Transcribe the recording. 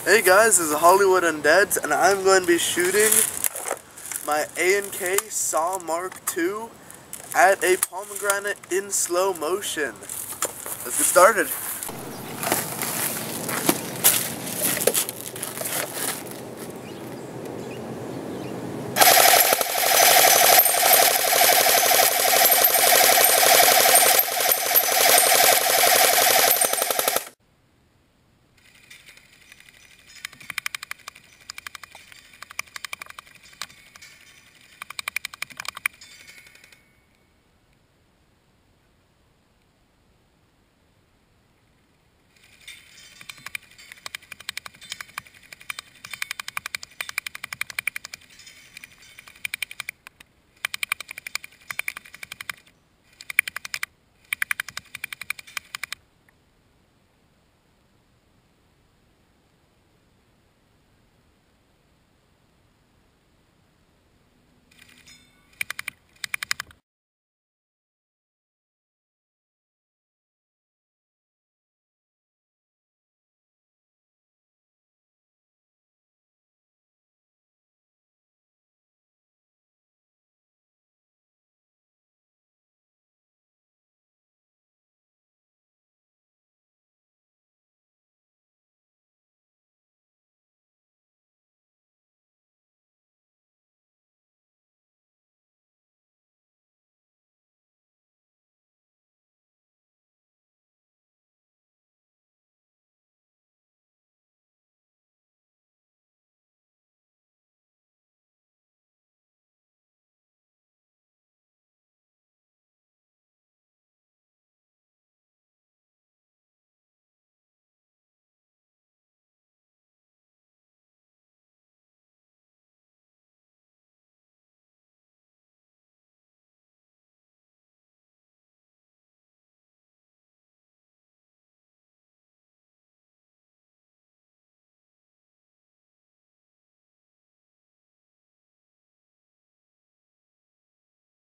Hey guys, this is Hollywood Undeads, and I'm going to be shooting my A&K Saw Mark II at a pomegranate in slow motion. Let's get started.